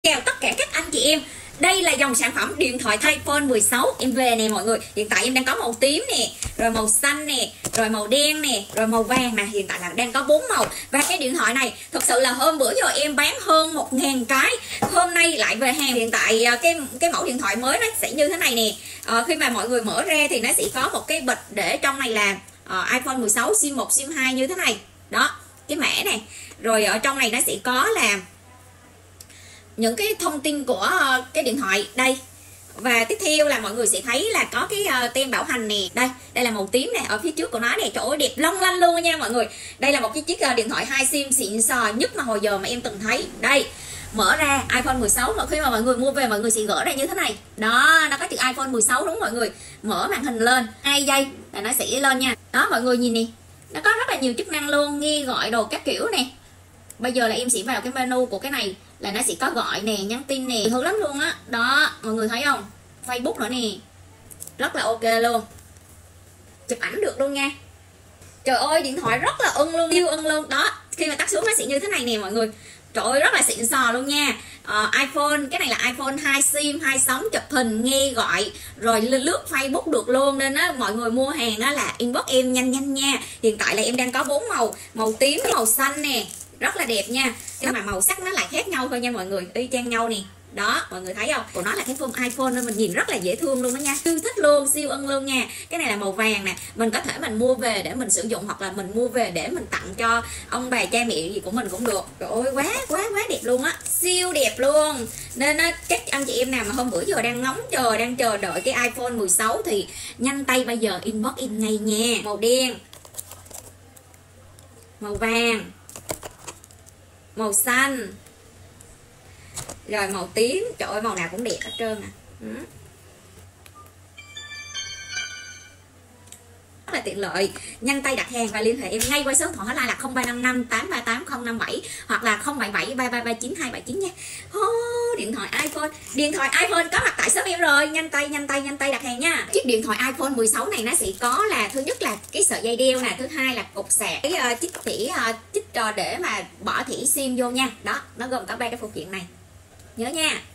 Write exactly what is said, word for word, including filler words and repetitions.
Chào tất cả các anh chị em. Đây là dòng sản phẩm điện thoại iPhone mười sáu em về nè mọi người. Hiện tại em đang có màu tím nè, rồi màu xanh nè, rồi màu đen nè, rồi màu vàng nè. Hiện tại là đang có bốn màu. Và cái điện thoại này thật sự là hôm bữa giờ em bán hơn một ngàn cái, hôm nay lại về hàng. Hiện tại cái cái mẫu điện thoại mới nó sẽ như thế này nè. à, Khi mà mọi người mở ra thì nó sẽ có một cái bịch để trong này là uh, iPhone mười sáu sim một sim hai như thế này. Đó, cái mã này. Rồi ở trong này nó sẽ có là những cái thông tin của cái điện thoại đây. Và tiếp theo là mọi người sẽ thấy là có cái uh, tem bảo hành nè. Đây, đây là màu tím nè, ở phía trước của nó nè. Trời ơi đẹp long lanh luôn nha mọi người. Đây là một cái chiếc uh, điện thoại hai sim xịn sò nhất mà hồi giờ mà em từng thấy. Đây, mở ra iPhone mười sáu, mà khi mà mọi người mua về mọi người sẽ gỡ ra như thế này. Đó, nó có chữ iPhone mười sáu đúng mọi người. Mở màn hình lên, hai giây là nó sẽ lên nha. Đó mọi người nhìn nè. Nó có rất là nhiều chức năng luôn, nghe gọi đồ các kiểu nè. Bây giờ là em sẽ vào cái menu của cái này, là nó sẽ có gọi nè, nhắn tin nè, hữu lắm luôn á. Đó. đó mọi người thấy không, Facebook nữa nè, rất là ok luôn, chụp ảnh được luôn nha. Trời ơi điện thoại rất là ưng luôn, siêu ưng luôn. Đó, khi mà tắt xuống nó sẽ như thế này nè mọi người. Trời ơi rất là xịn sò luôn nha. uh, iPhone, cái này là iPhone hai sim, hai sóng, chụp hình, nghe gọi, rồi lướt Facebook được luôn. Nên á mọi người mua hàng á là inbox em nhanh nhanh nha. Hiện tại là em đang có bốn màu, màu tím, màu xanh nè, rất là đẹp nha. Nhưng mà màu sắc nó lại khác nhau thôi nha mọi người, y chang nhau nè. Đó, mọi người thấy không? Của nó là cái phông iPhone nên mình nhìn rất là dễ thương luôn đó nha. Siêu thích luôn, siêu ưng luôn nha. Cái này là màu vàng nè. Mình có thể mình mua về để mình sử dụng, hoặc là mình mua về để mình tặng cho ông bà cha mẹ gì của mình cũng được. Trời ơi quá quá quá đẹp luôn á. Siêu đẹp luôn. Nên á, các anh chị em nào mà hôm bữa giờ đang ngóng chờ, đang chờ đợi cái iPhone mười sáu thì nhanh tay bây giờ inbox in ngay nha. Màu đen, màu vàng, màu xanh, rồi màu tím. Trời ơi màu nào cũng đẹp hết trơn à. ừ. Rất là tiện lợi, nhanh tay đặt hàng và liên hệ em ngay qua số điện thoại hotline là không ba năm năm tám ba tám không năm bảy hoặc là không bảy bảy ba ba ba chín hai bảy chín nha. Oh, điện thoại iPhone, điện thoại iPhone có mặt tại shop em rồi. Nhanh tay nhanh tay nhanh tay đặt hàng nha. Chiếc điện thoại iPhone mười sáu này nó sẽ có là thứ nhất là cái sợi dây đeo nè, thứ hai là cục sạc, cái uh, chích tỉ uh, chích uh, để mà bỏ thẻ sim vô nha. Đó, nó gồm có ba cái phụ kiện này, nhớ nha.